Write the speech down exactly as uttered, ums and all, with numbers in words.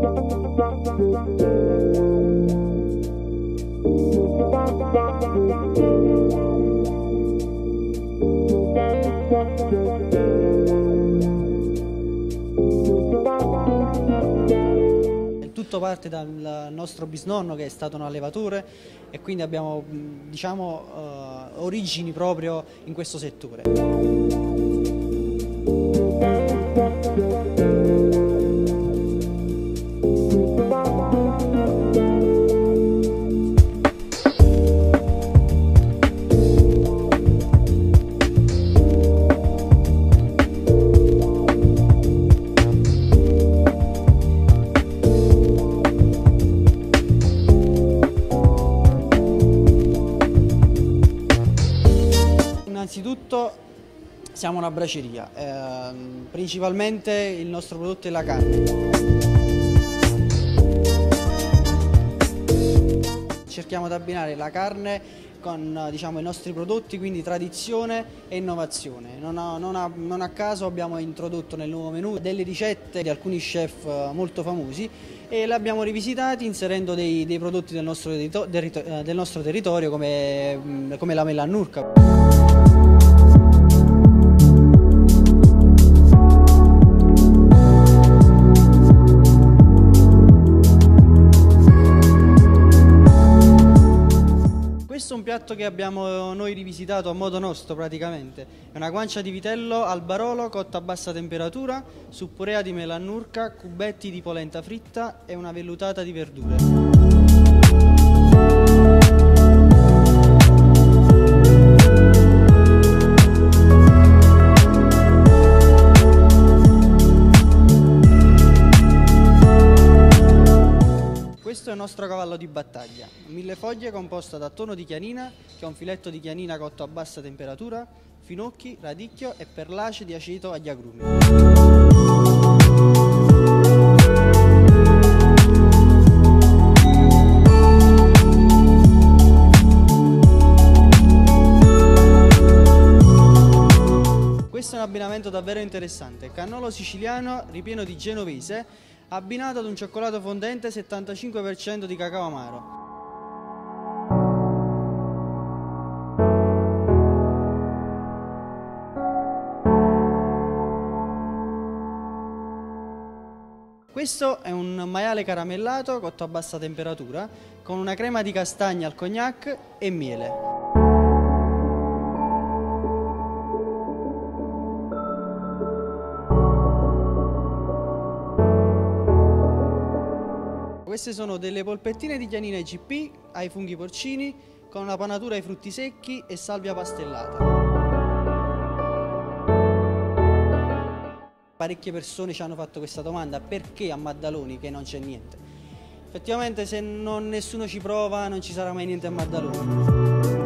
Tutto parte dal nostro bisnonno, che è stato un allevatore, e quindi abbiamo, diciamo, uh, origini proprio in questo settore. Innanzitutto siamo una braceria, eh, principalmente il nostro prodotto è la carne. Cerchiamo di abbinare la carne con, diciamo, i nostri prodotti, quindi tradizione e innovazione. Non a, non a, non a caso abbiamo introdotto nel nuovo menù delle ricette di alcuni chef molto famosi e le abbiamo rivisitati inserendo dei, dei prodotti del nostro, del nostro territorio come, come la melannurca. Questo è un piatto che abbiamo noi rivisitato a modo nostro praticamente. È una guancia di vitello al barolo cotta a bassa temperatura, su purea di melannurca, cubetti di polenta fritta e una vellutata di verdure. Questo è il nostro cavallo di battaglia, mille foglie composta da tonno di chianina, che è un filetto di chianina cotto a bassa temperatura, finocchi, radicchio e perlace di aceto agli agrumi. Questo è un abbinamento davvero interessante, cannolo siciliano ripieno di genovese, abbinato ad un cioccolato fondente settantacinque per cento di cacao amaro. Questo è un maiale caramellato cotto a bassa temperatura con una crema di castagna al cognac e miele. Queste sono delle polpettine di chianina I G P ai funghi porcini con una panatura ai frutti secchi e salvia pastellata. Parecchie persone ci hanno fatto questa domanda: perché a Maddaloni che non c'è niente? Effettivamente se non nessuno ci prova non ci sarà mai niente a Maddaloni.